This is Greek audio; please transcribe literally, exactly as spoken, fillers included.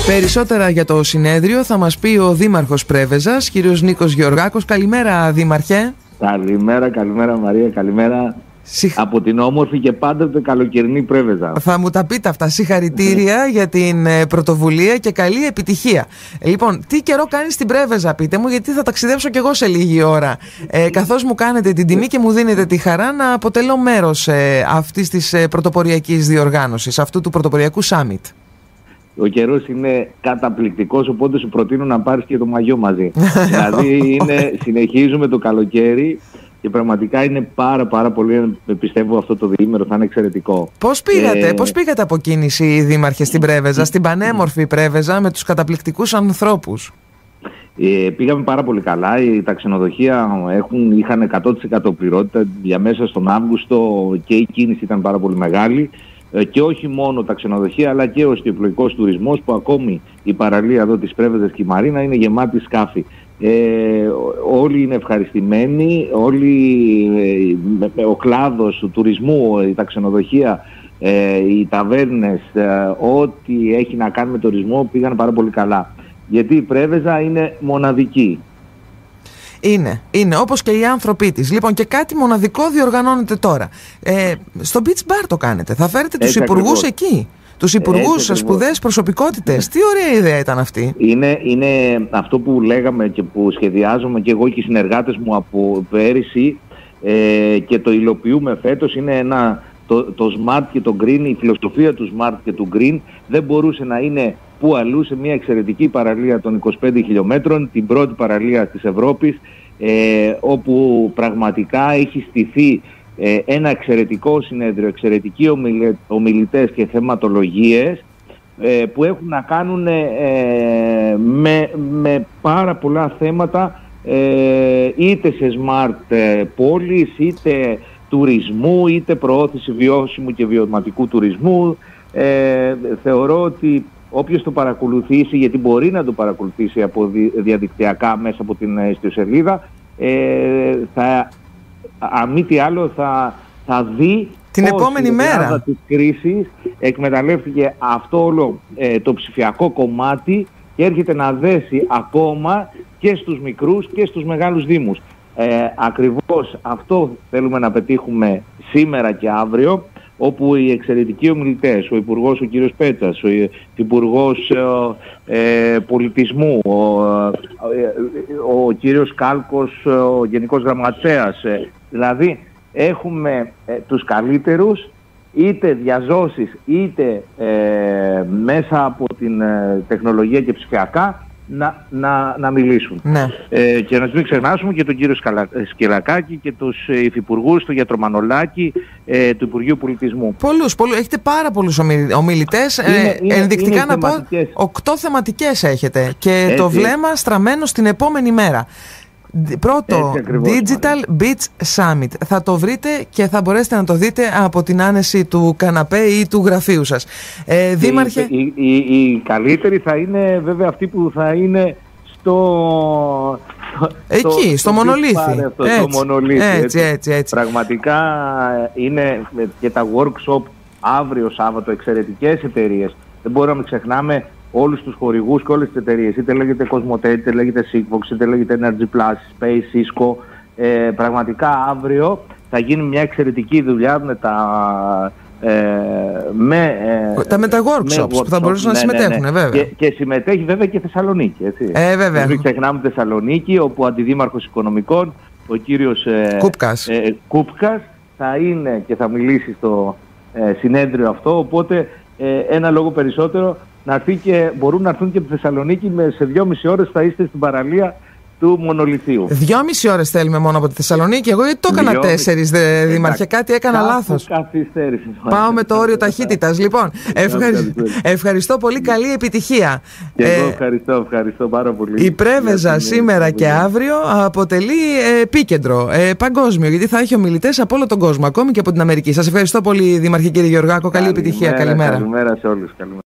Περισσότερα για το συνέδριο θα μας πει ο Δήμαρχος Πρέβεζας, κύριος Νίκος Γεωργάκος. Καλημέρα, Δήμαρχε. Καλημέρα, καλημέρα Μαρία, καλημέρα. Συχ... Από την όμορφη και πάντοτε καλοκαιρινή Πρέβεζα. Θα μου τα πείτε αυτά. Συγχαρητήρια για την πρωτοβουλία και καλή επιτυχία. Λοιπόν, τι καιρό κάνει στην Πρέβεζα, πείτε μου, γιατί θα ταξιδέψω κι εγώ σε λίγη ώρα. Ε, καθώς μου κάνετε την τιμή και μου δίνετε τη χαρά να αποτελώ μέρος ε, αυτής της ε, πρωτοποριακής διοργάνωσης, αυτού του πρωτοποριακού summit. Ο καιρός είναι καταπληκτικός, οπότε σου προτείνω να πάρεις και το μαγιό μαζί. Δηλαδή είναι, συνεχίζουμε το καλοκαίρι και πραγματικά είναι πάρα πάρα πολύ, πιστεύω αυτό το διήμερο θα είναι εξαιρετικό. Πώς πήγατε, ε... πώς πήγατε από κίνηση, Δήμαρχε, στην Πρέβεζα, στην πανέμορφη Πρέβεζα με τους καταπληκτικούς ανθρώπους? Ε, πήγαμε πάρα πολύ καλά. Οι τα ξενοδοχεία έχουν, είχαν εκατό τοις εκατό πληρότητα για μέσα στον Αύγουστο και η κίνηση ήταν πάρα πολύ μεγάλη. Και όχι μόνο τα ξενοδοχεία αλλά και ο εστιοπλοϊκός τουρισμός, που ακόμη η παραλία εδώ της Πρέβεζας και η Μαρίνα είναι γεμάτη σκάφη. Ε, όλοι είναι ευχαριστημένοι, όλοι, ε, ο κλάδος του τουρισμού, τα ξενοδοχεία, ε, οι ταβέρνες, ε, ό,τι έχει να κάνει με τουρισμό πήγαν πάρα πολύ καλά. Γιατί η Πρέβεζα είναι μοναδική. Είναι, είναι, όπως και οι άνθρωποι της. Λοιπόν, και κάτι μοναδικό διοργανώνεται τώρα. Ε, στο Beach Bar το κάνετε. Θα φέρετε τους υπουργούς εκεί. Τους υπουργούς, σπουδαίες προσωπικότητες. Τι ωραία ιδέα ήταν αυτή. Είναι, είναι αυτό που λέγαμε και που σχεδιάζουμε και εγώ και οι συνεργάτες μου από πέρυσι ε, και το υλοποιούμε φέτος. Είναι ένα, το, το Smart και το Green, η φιλοσοφία του Smart και του Green δεν μπορούσε να είναι που αλλού σε μια εξαιρετική παραλία των είκοσι πέντε χιλιόμετρων, την πρώτη παραλία της Ευρώπης, ε, όπου πραγματικά έχει στηθεί ε, ένα εξαιρετικό συνέδριο, εξαιρετικοί ομιλε, ομιλητές και θεματολογίες ε, που έχουν να κάνουν ε, με, με πάρα πολλά θέματα ε, είτε σε smart ε, πόλεις, είτε τουρισμού, είτε προώθηση βιώσιμου και βιωματικού τουρισμού. Ε, θεωρώ ότι όποιος το παρακολουθήσει, γιατί μπορεί να το παρακολουθήσει από διαδικτυακά μέσα από την ιστοσελίδα, ε, θα, αν μη τι άλλο θα, θα δει την επόμενη μέρα της κρίσης εκμεταλλεύτηκε αυτό όλο ε, το ψηφιακό κομμάτι και έρχεται να δέσει ακόμα και στους μικρούς και στους μεγάλους δήμους. Ε, ακριβώς αυτό θέλουμε να πετύχουμε σήμερα και αύριο, όπου οι εξαιρετικοί ομιλητές, ο Υπουργός ο κύριος Πέτσας, ο Υπουργός ε, Πολιτισμού, ο, ε, ο κύριος Κάλκος, ο Γενικός Γραμματέας, ε, δηλαδή έχουμε ε, τους καλύτερους, είτε διαζώσεις είτε ε, μέσα από την ε, τεχνολογία και ψηφιακά, Να, να, να μιλήσουν. Ναι. Ε, και να μην ξεχνάσουμε και τον κύριο Σκυλακάκη και τους υφυπουργούς, τον γιατρό Μανολάκη, ε, του Υπουργείου Πολιτισμού. Πολλούς, πολλούς. Έχετε πάρα πολλούς ομιλητές. Είναι, ε, είναι, ενδεικτικά είναι να θεματικές. πω, οκτώ θεματικές έχετε και Έτσι. το βλέμμα στραμμένο στην επόμενη μέρα. Πρώτο, ακριβώς, Digital Beach Summit. Θα το βρείτε και θα μπορέσετε να το δείτε από την άνεση του καναπέ ή του γραφείου σας. Ε, Δήμαρχε... Η, η, η, η καλύτερη θα είναι βέβαια αυτή που θα είναι στο... Εκεί, στο, στο μονολίθι. Αυτό, έτσι, στο μονολίθι έτσι, έτσι. Έτσι, έτσι. Πραγματικά είναι και τα workshop αύριο Σάββατο, εξαιρετικές εταιρείες. Δεν μπορούμε να ξεχνάμε όλους τους χορηγούς και όλες τις εταιρείες, είτε λέγεται Cosmote, είτε λέγεται Sigfox, είτε λέγεται Energy Plus, Space, Cisco. Ε, πραγματικά αύριο θα γίνει μια εξαιρετική δουλειά με τα, ε, με, ε, τα με τα workshops, workshops που θα μπορούσαν ναι, να συμμετέχουν, ναι, ναι. βέβαια. Και, και συμμετέχει βέβαια και Θεσσαλονίκη, έτσι. Ε, βέβαια. Μην ξεχνάμε Θεσσαλονίκη, όπου ο Αντιδήμαρχος Οικονομικών, ο κύριος ε, Κούπκας. Ε, Κούπκας, θα είναι και θα μιλήσει στο ε, συνέδριο αυτό, οπότε ε, ένα λόγο περισσότερο να έρθει και μπορούν να έρθουν και από τη Θεσσαλονίκη, με, σε δυόμιση ώρες θα είστε στην παραλία του Μονολιθίου. Δυόμιση ώρες θέλουμε μόνο από τη Θεσσαλονίκη. Εγώ γιατί το έκανα τέσσερις, δε, Δήμαρχε, κάτι έκανα λάθος. Καθυστέρηση. Πάω με το όριο ταχύτητας. Λοιπόν, ευχαρι... ευχαριστώ πολύ, καλή επιτυχία. Και εγώ ε... ευχαριστώ, ευχαριστώ πάρα πολύ. Η Πρέβεζα σήμερα και αύριο αποτελεί ε, επίκεντρο ε, παγκόσμιο, γιατί θα έχει ομιλητές από όλο τον κόσμο, ακόμη και από την Αμερική. Σας ευχαριστώ πολύ, Δήμαρχε κύριε Γεωργάκο. Καλή επιτυχία. Καλημέρα. Καλημέρα σε όλους. Καλημέρα.